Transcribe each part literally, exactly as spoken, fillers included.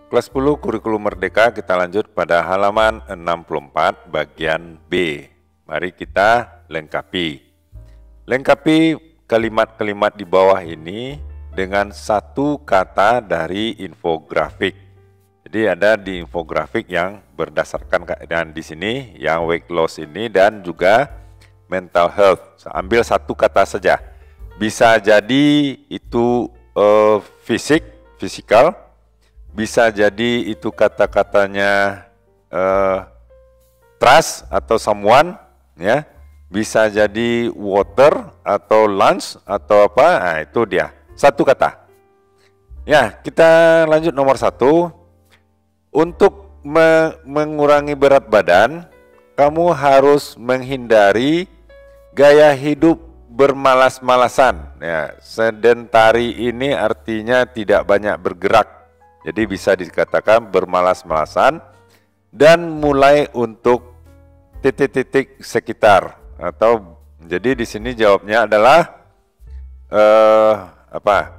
Kelas sepuluh Kurikulum Merdeka, kita lanjut pada halaman enam puluh empat bagian B. Mari kita lengkapi. Lengkapi kalimat-kalimat di bawah ini dengan satu kata dari infografik. Jadi ada di infografik yang berdasarkan keadaan di sini, yang weight loss ini dan juga mental health. Ambil satu kata saja. Bisa jadi itu uh, fisik, fisikal. Bisa jadi itu kata-katanya uh, trust atau someone, ya. Bisa jadi water atau lunch atau apa. Nah, itu dia. Satu kata. Ya, kita lanjut nomor satu. Untuk me mengurangi berat badan, kamu harus menghindari gaya hidup bermalas-malasan. Ya, sedentari ini artinya tidak banyak bergerak. Jadi bisa dikatakan bermalas-malasan dan mulai untuk titik-titik sekitar atau jadi di sini jawabnya adalah uh, apa?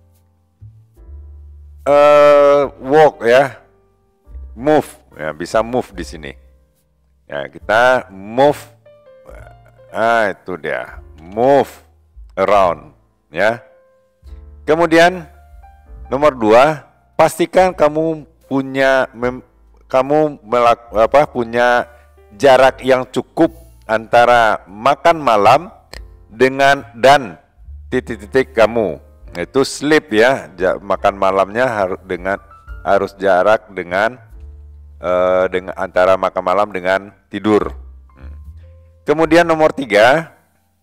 Uh, walk ya, move ya, bisa move di sini. Ya, kita move. Ah, itu dia, move around ya. Kemudian nomor dua, pastikan kamu punya mem, kamu melak, apa, punya jarak yang cukup antara makan malam dengan dan titik-titik kamu. Itu sleep ya, makan malamnya harus dengan harus jarak dengan uh, dengan antara makan malam dengan tidur. Kemudian nomor tiga,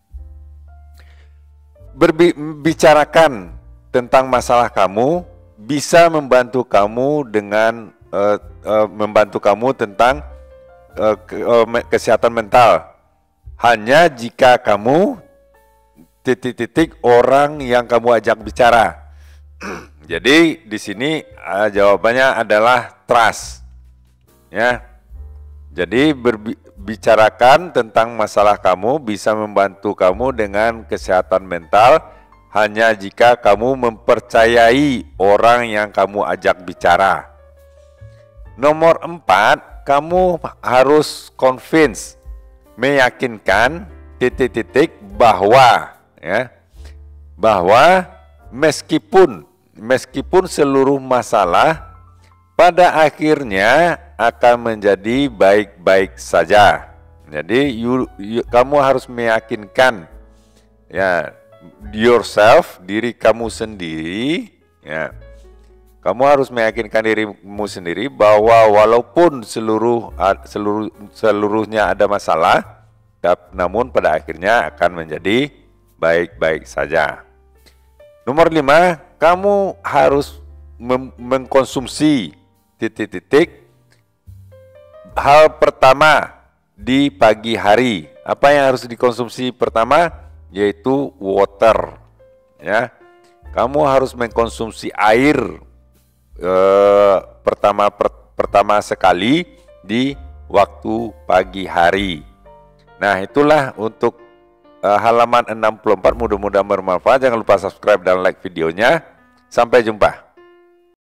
berbicarakan tentang masalah kamu bisa membantu kamu dengan uh, uh, membantu kamu tentang uh, ke, uh, kesehatan mental. Hanya jika kamu titik-titik orang yang kamu ajak bicara. Jadi di sini uh, jawabannya adalah trust. Ya. Jadi berbicarakan tentang masalah kamu bisa membantu kamu dengan kesehatan mental. Hanya jika kamu mempercayai orang yang kamu ajak bicara. Nomor empat, kamu harus convince, meyakinkan titik-titik bahwa ya, bahwa meskipun meskipun seluruh masalah pada akhirnya akan menjadi baik-baik saja. Jadi you, you, kamu harus meyakinkan ya yourself, diri kamu sendiri ya. Kamu harus meyakinkan dirimu sendiri bahwa walaupun seluruh seluruh seluruhnya ada masalah, namun pada akhirnya akan menjadi baik-baik saja. Nomor lima, kamu harus mengkonsumsi titik-titik hal pertama di pagi hari. Apa yang harus dikonsumsi pertama? Yaitu water ya. Kamu harus mengkonsumsi air eh, pertama per, pertama sekali di waktu pagi hari. Nah, itulah untuk eh, halaman enam puluh empat, mudah-mudahan bermanfaat. Jangan lupa subscribe dan like videonya. Sampai jumpa.